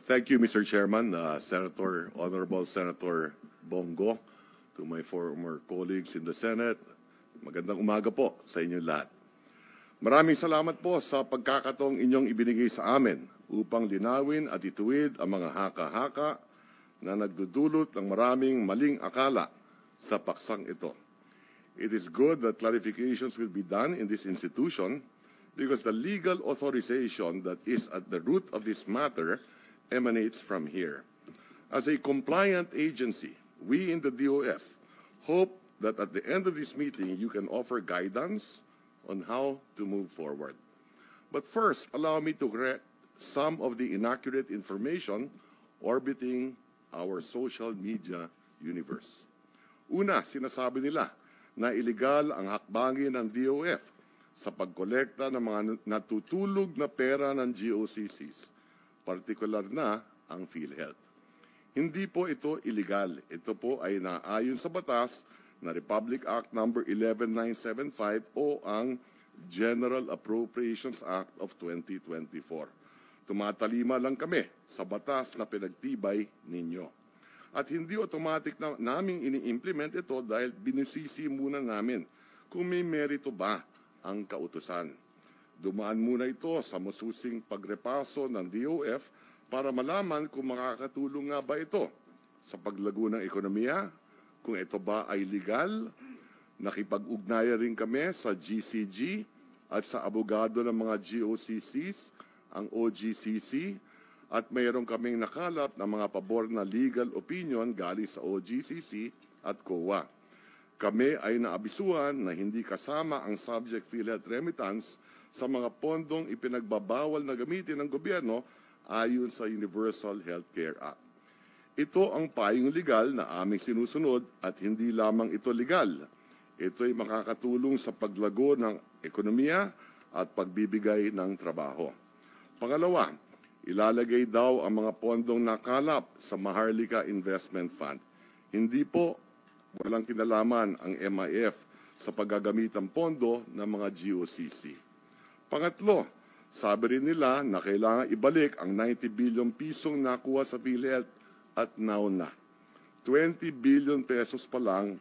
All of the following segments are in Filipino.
Thank you, Mr. Chairman, Honorable Senator Bongo, to my former colleagues in the Senate. Magandang umaga po sa inyong lahat. Maraming salamat po sa pagkakataong inyong ibinigay sa amin upang linawin at ituwid ang mga haka-haka na nagdudulot ng maraming maling akala sa paksang ito. It is good that clarifications will be done in this institution because the legal authorization that is at the root of this matter emanates from here. As a compliant agency, we in the DOF hope that at the end of this meeting, you can offer guidance on how to move forward. But first, allow me to correct some of the inaccurate information orbiting our social media universe. Una, sinasabi nila na illegal ang hakbangin ng DOF sa pagkolekta ng mga natutulog na pera ng GOCCs, partikular na ang PhilHealth. Hindi po ito illegal. Ito po ay naayon sa batas na Republic Act No. 11975 o ang General Appropriations Act of 2024. Tumatalima lang kami sa batas na pinagtibay ninyo. At hindi automatic na naming ini-implement ito dahil binisisi muna namin kung may merito ba ang kautusan. Dumaan muna ito sa masusing pagrepaso ng DOF para malaman kung makakatulong nga ba ito sa paglago ng ekonomiya, kung ito ba ay legal. Nakipag-ugnayan rin kami sa GCG at sa abogado ng mga GOCCs, ang OGCC, at mayroon kaming nakalap ng mga pabor na legal opinion galing sa OGCC at COA. Kami ay naabisuhan na hindi kasama ang subject PhilHealth remittance sa mga pondong ipinagbabawal na gamitin ng gobyerno ayon sa Universal Healthcare Act. Ito ang payong legal na aming sinusunod at hindi lamang ito legal. Ito ay makakatulong sa paglago ng ekonomiya at pagbibigay ng trabaho. Pangalawa, ilalagay daw ang mga pondong nakalap sa Maharlika Investment Fund. Hindi po, walang kinalaman ang MIF sa paggagamitang pondo ng mga GOCC. Pangatlo, sabi rin nila na kailangan ibalik ang 90 billion pisong nakuha sa PhilHealth at now na. 20 billion pesos pa lang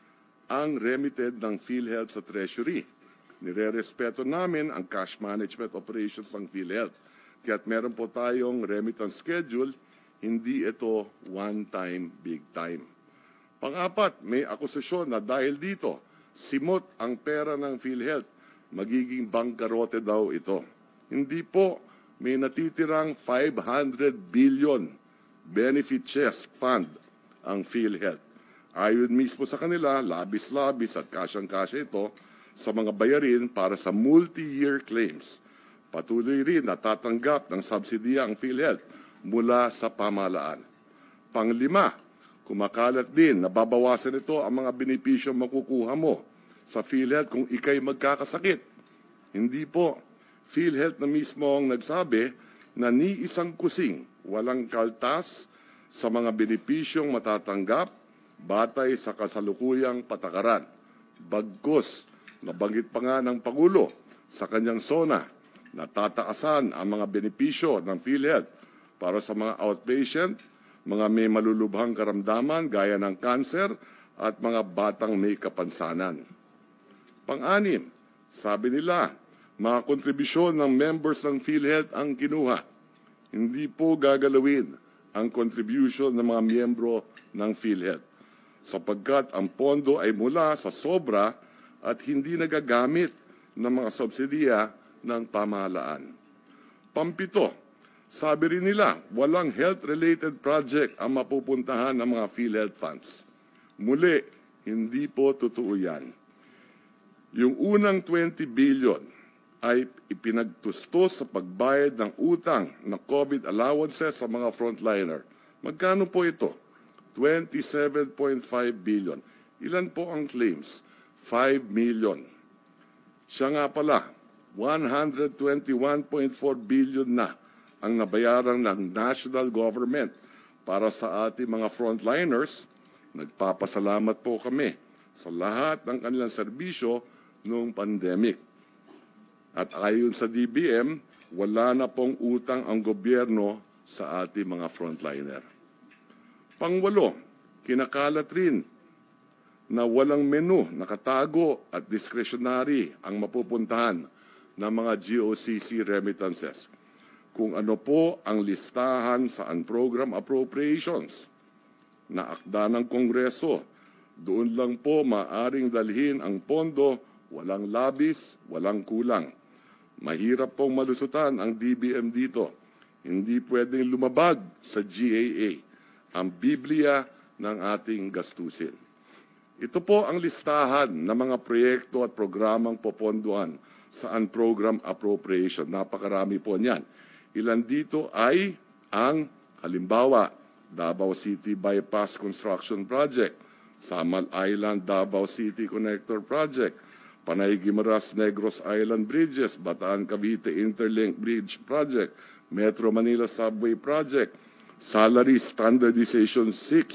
ang remitted ng PhilHealth sa Treasury. Nire-respeto namin ang cash management operations ng PhilHealth. Kaya't meron po tayong remittance schedule, hindi ito one time, big time. Pang-apat, may akusasyon na dahil dito, simot ang pera ng PhilHealth, magiging bangkarote daw ito. Hindi po, may natitirang 500 billion benefit chest fund ang PhilHealth. Ayon mismo sa kanila, labis-labis at kasyang-kasya ito sa mga bayarin para sa multi-year claims. Patuloy rin na tatanggap ng subsidiya ang PhilHealth mula sa pamahalaan. Panglima, kumakalat din na babawasan ito ang mga benepisyo makukuha mo sa PhilHealth kung ikay magkakasakit. Hindi po. PhilHealth na mismo ang nagsabi na ni isang kusing walang kaltas sa mga benepisyong matatanggap batay sa kasalukuyang patakaran. Bagkus, nabanggit pa nga ng Pangulo sa kanyang SONA na tataasan ang mga benepisyo ng PhilHealth para sa mga outpatient, mga may malulubhang karamdaman gaya ng cancer at mga batang may kapansanan. Pang-anim, sabi nila, mga kontribusyon ng members ng PhilHealth ang kinuha. Hindi po gagalawin ang contribution ng mga miyembro ng PhilHealth sapagkat ang pondo ay mula sa sobra at hindi nagagamit ng mga subsidiya ng pamahalaan. Pampito, sabi rin nila, walang health-related project ang mapupuntahan ng mga PhilHealth funds. Muli, hindi po totoo yan. Yung unang 20 billion ay ipinagtustos sa pagbayad ng utang na COVID allowances sa mga frontliner. Magkano po ito? 27.5 billion. Ilan po ang claims? 5 million. Siya nga pala, 121.4 billion na ang nabayaran ng national government para sa ating mga frontliners. Nagpapasalamat po kami sa lahat ng kanilang serbisyo noong pandemic. At ayon sa DBM, wala na pong utang ang gobyerno sa ating mga frontliner. Pangwalo, kinakalat rin na walang menu, nakatago at discretionary ang mapupuntahan ng mga GOCC remittances. Kung ano po ang listahan sa unprogram appropriations na akda ng Kongreso, doon lang po maaring dalhin ang pondo, walang labis, walang kulang. Mahirap pong malusutan ang DBM dito. Hindi pwedeng lumabag sa GAA ang Biblia ng ating gastusin. Ito po ang listahan ng mga proyekto at programang popondoan sa unprogram appropriation. Napakarami po niyan. Ilan dito ay ang halimbawa, Davao City Bypass Construction Project, Samal Island Davao City Connector Project, Panay Guimaras Negros Island Bridges, Bataan Cavite Interlink Bridge Project, Metro Manila Subway Project, Salary Standardization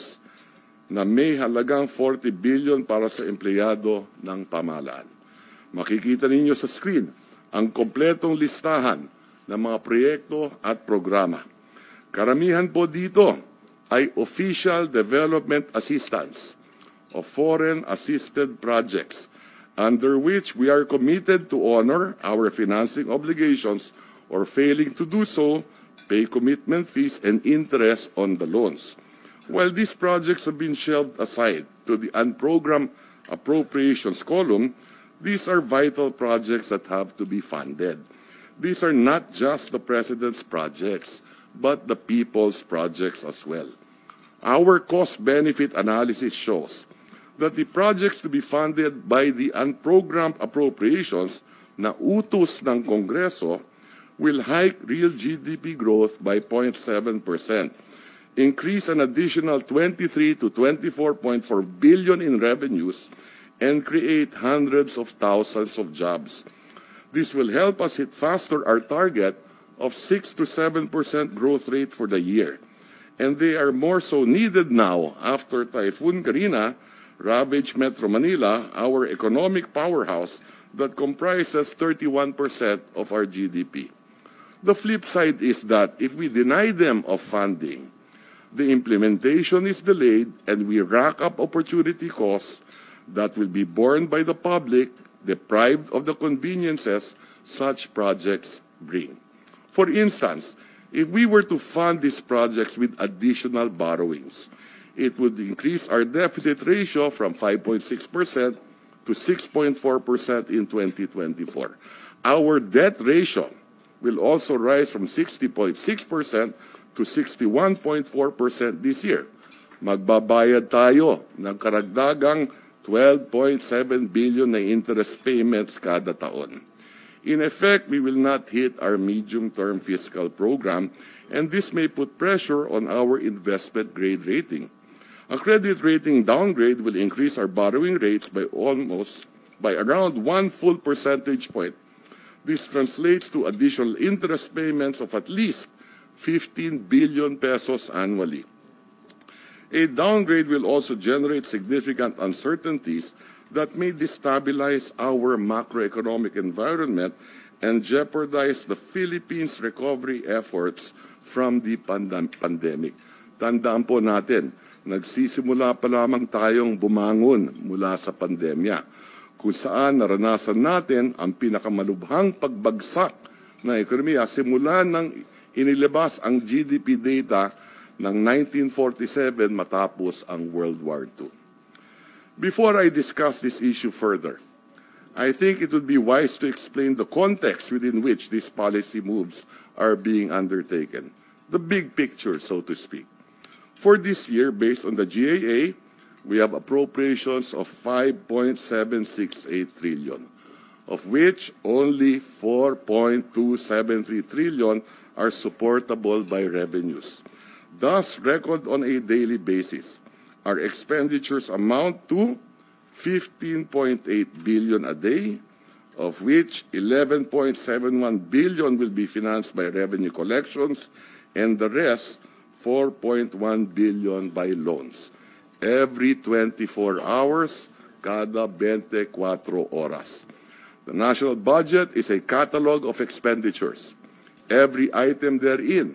6 na may halagang 40 billion para sa empleyado ng pamahalaan. Makikita ninyo sa screen ang kompletong listahan ng mga proyekto at programa. Karamihan po dito ay official development assistance o foreign assisted projects under which we are committed to honor our financing obligations or failing to do so, pay commitment fees and interest on the loans. While these projects have been shelved aside to the unprogrammed appropriations column, these are vital projects that have to be funded. These are not just the President's projects, but the people's projects as well. Our cost-benefit analysis shows that the projects to be funded by the unprogrammed appropriations na utos ng Kongreso will hike real GDP growth by 0.7%, increase an additional 23 to 24.4 billion in revenues, and create hundreds of thousands of jobs. This will help us hit faster our target of 6 to 7% growth rate for the year. And they are more so needed now after Typhoon Karina ravaged Metro Manila, our economic powerhouse that comprises 31% of our GDP. The flip side is that if we deny them of funding, the implementation is delayed and we rack up opportunity costs that will be borne by the public, deprived of the conveniences such projects bring. For instance, if we were to fund these projects with additional borrowings, it would increase our deficit ratio from 5.6% to 6.4% in 2024. Our debt ratio will also rise from 60.6% to 61.4% this year. Magbabayad tayo ng karagdagang 12.7 billion na interest payments kada taon. In effect, we will not hit our medium-term fiscal program, and this may put pressure on our investment grade rating. A credit rating downgrade will increase our borrowing rates by around 1 full percentage point. This translates to additional interest payments of at least 15 billion pesos annually. A downgrade will also generate significant uncertainties that may destabilize our macroeconomic environment and jeopardize the Philippines' recovery efforts from the pandemic. Tandaan po natin, nagsisimula pa lamang tayong bumangon mula sa pandemya, kung saan naranasan natin ang pinakamalubhang pagbagsak ng ekonomiya simula nang inilabas ang GDP data ng 1947 matapos ang World War II. Before I discuss this issue further, I think it would be wise to explain the context within which these policy moves are being undertaken, the big picture, so to speak. For this year, based on the GAA, we have appropriations of 5.768 trillion, of which only 4.273 trillion are supportable by revenues. Thus, record on a daily basis, our expenditures amount to 15.8 billion a day, of which 11.71 billion will be financed by revenue collections, and the rest, 4.1 billion by loans. Every 24 hours, kada 24 oras. The national budget is a catalog of expenditures. Every item therein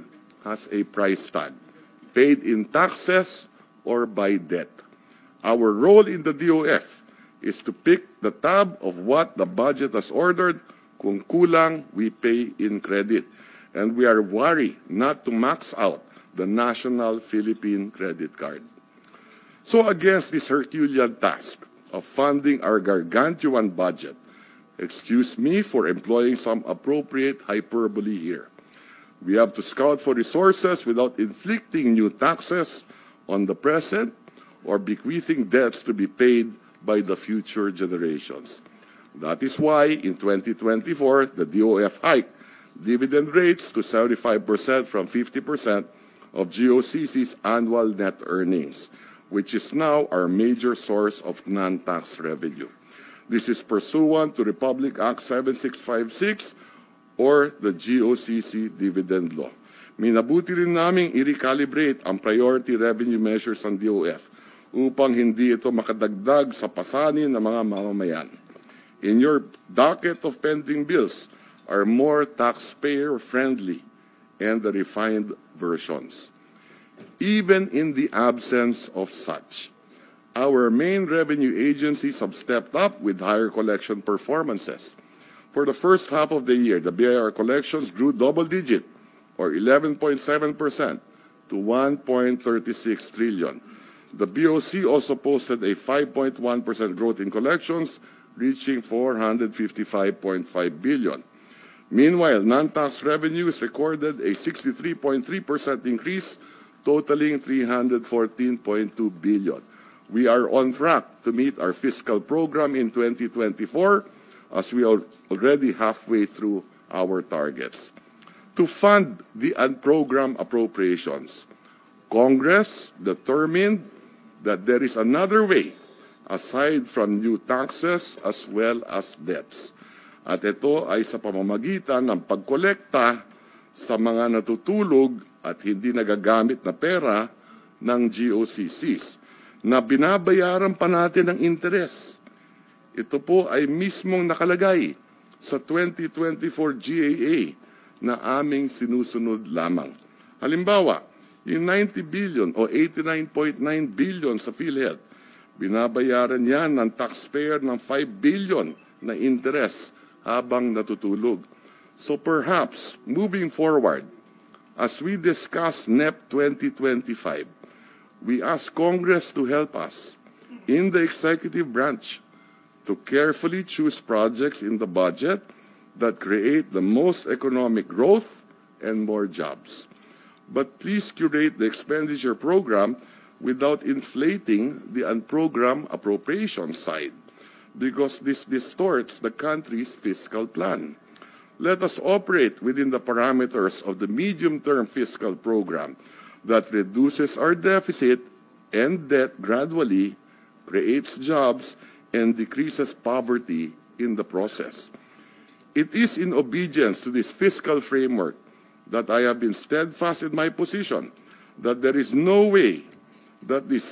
has a price tag, paid in taxes or by debt. Our role in the DOF is to pick the tab of what the budget has ordered. Kung kulang, we pay in credit. And we are worried not to max out the National Philippine Credit Card. So against this Herculean task of funding our gargantuan budget, excuse me for employing some appropriate hyperbole here, we have to scout for resources without inflicting new taxes on the present or bequeathing debts to be paid by the future generations. That is why in 2024, the DOF hiked dividend rates to 75% from 50% of GOCC's annual net earnings, which is now our major source of non-tax revenue. This is pursuant to Republic Act 7656 or the GOCC Dividend Law. Minabuti rin naming i-recalibrate ang priority revenue measures ng DOF upang hindi ito makadagdag sa pasanin ng mga mamamayan. In your docket of pending bills are more taxpayer-friendly and the refined versions. Even in the absence of such, our main revenue agencies have stepped up with higher collection performances. For the first half of the year, the BIR collections grew double-digit, or 11.7% to 1.36 trillion. The BOC also posted a 5.1% growth in collections, reaching 455.5 billion. Meanwhile, non-tax revenues recorded a 63.3% increase, totaling 314.2 billion. We are on track to meet our fiscal program in 2024, as we are already halfway through our targets. To fund the unprogrammed appropriations, Congress determined that there is another way aside from new taxes as well as debts. At ito ay sa pamamagitan ng pagkolekta sa mga natutulog at hindi nagagamit na pera ng GOCCs na binabayaran pa natin ng interes. Ito po ay mismong nakalagay sa 2024 GAA na aming sinusunod lamang. Halimbawa, yung 90 billion o 89.9 billion sa PhilHealth, binabayaran yan ng taxpayer ng 5 billion na interest habang natutulog. So perhaps, moving forward, as we discuss NEP 2025, we ask Congress to help us in the executive branch to carefully choose projects in the budget that create the most economic growth and more jobs. But please curate the expenditure program without inflating the unprogrammed appropriation side, because this distorts the country's fiscal plan. Let us operate within the parameters of the medium-term fiscal program that reduces our deficit and debt gradually, creates jobs, and decreases poverty in the process. It is in obedience to this fiscal framework that I have been steadfast in my position that there is no way that the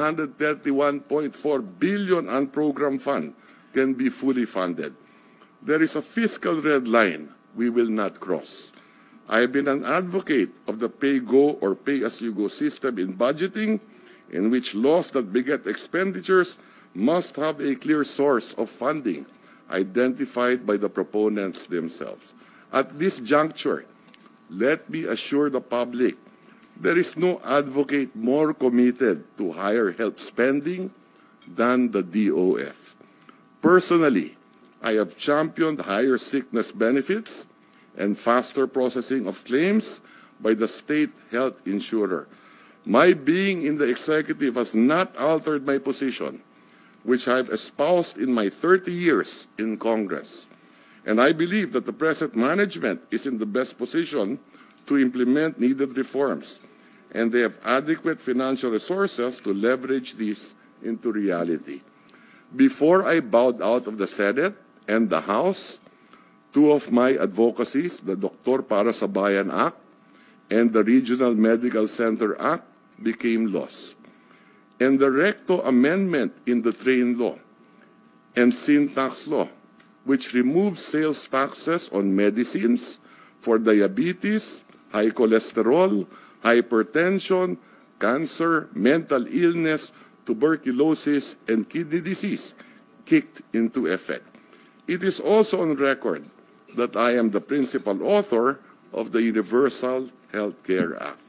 731.4 billion unprogrammed fund can be fully funded. There is a fiscal red line we will not cross. I have been an advocate of the pay-go or pay-as-you-go system in budgeting, in which laws that beget expenditures must have a clear source of funding identified by the proponents themselves. At this juncture, let me assure the public there is no advocate more committed to higher health spending than the DOF. Personally, I have championed higher sickness benefits and faster processing of claims by the state health insurer. My being in the executive has not altered my position, which I have espoused in my 30 years in Congress. And I believe that the present management is in the best position to implement needed reforms, and they have adequate financial resources to leverage these into reality. Before I bowed out of the Senate and the House, two of my advocacies, the Doktor Para sa Bayan Act and the Regional Medical Center Act, became laws. And the Recto Amendment in the Train Law and Sin Tax Law, which removes sales taxes on medicines for diabetes, high cholesterol, hypertension, cancer, mental illness, tuberculosis, and kidney disease kicked into effect. It is also on record that I am the principal author of the Universal Health Care Act.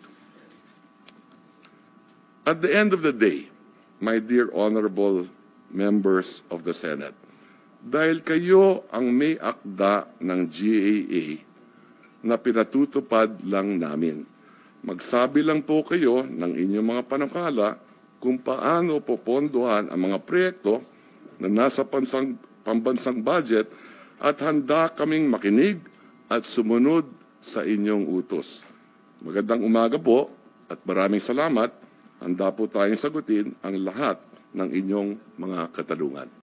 At the end of the day, my dear honorable members of the Senate, dahil kayo ang may akda ng GAA na pinatutupad lang namin, magsabi lang po kayo ng inyong mga panukala kung paano popondohan ang mga proyekto na nasa pambansang budget at handa kaming makinig at sumunod sa inyong utos. Magandang umaga po at maraming salamat. Handa po tayong sagutin ang lahat ng inyong mga katanungan.